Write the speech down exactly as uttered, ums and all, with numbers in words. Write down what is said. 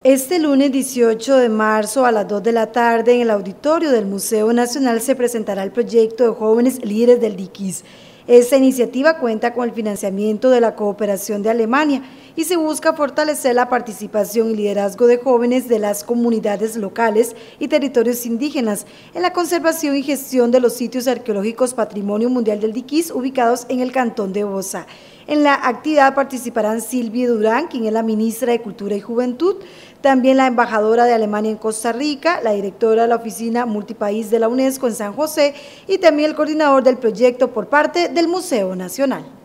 Este lunes dieciocho de marzo a las dos de la tarde en el auditorio del Museo Nacional se presentará el proyecto de jóvenes líderes del Diquís. Esta iniciativa cuenta con el financiamiento de la cooperación de Alemania y se busca fortalecer la participación y liderazgo de jóvenes de las comunidades locales y territorios indígenas en la conservación y gestión de los sitios arqueológicos Patrimonio Mundial del Diquís ubicados en el cantón de Bosa. En la actividad participarán Silvia Durán, quien es la ministra de Cultura y Juventud, también la embajadora de Alemania en Costa Rica, la directora de la Oficina Multipaís de la UNESCO en San José y también el coordinador del proyecto por parte del Museo Nacional.